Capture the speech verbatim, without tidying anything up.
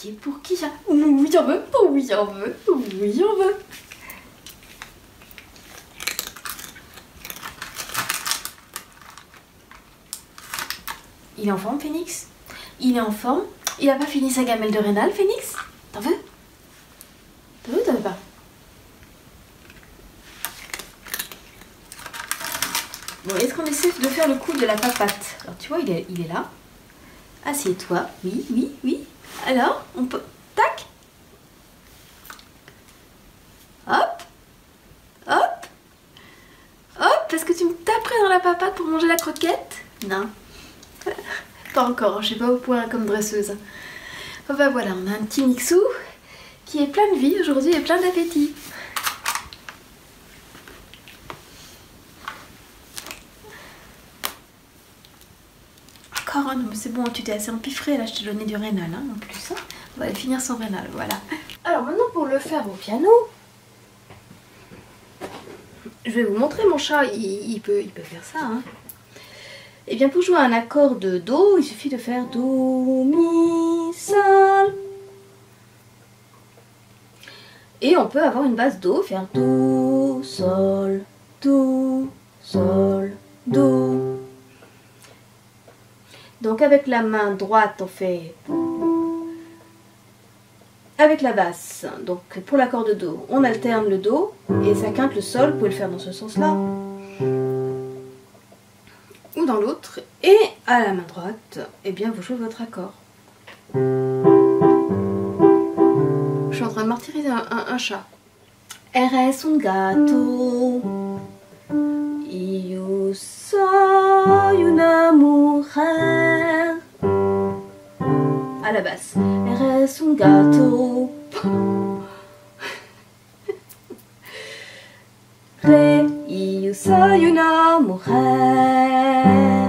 qui est pour qui ça? Oui, j'en veux, oui, j'en veux, oui, j'en veux. Il est en forme, Phoenix? Il est en forme? Il a pas fini sa gamelle de rénal, Phoenix? T'en veux? T'en veux ou t'en veux pas? Bon, est-ce qu'on essaie de faire le coup de la papate? Alors, tu vois, il est, il est là. Assieds-toi. Oui, oui, oui. Alors, on peut... Tac. Hop. Hop. Hop. Est-ce que tu me taperais dans la papate pour manger la croquette? Non. Pas encore, je sais pas au point comme dresseuse. Enfin voilà, on a un petit Mixou qui est plein de vie aujourd'hui et plein d'appétit. Encore un, mais c'est bon, tu t'es assez empiffré là, je t'ai donné du rénal hein, en plus. Hein. On va aller finir son rénal, voilà. Alors maintenant pour le faire au piano, je vais vous montrer mon chat, il, il, peut, il peut faire ça. Hein. Et bien pour jouer un accord de Do, il suffit de faire Do, Mi, Sol. Et on peut avoir une base Do, faire Do, Sol, Do, Sol, Do. Donc avec la main droite on fait avec la basse. Donc pour l'accord de Do, on alterne le Do et sa quinte le Sol, vous pouvez le faire dans ce sens-là. Ou dans l'autre, et à la main droite, eh bien vous jouez votre accord. Je suis en train de martyriser un, un, un chat. Eres un gato, yo soy una mujer. À la basse. Eres un gato. Re, yo soy una mujer.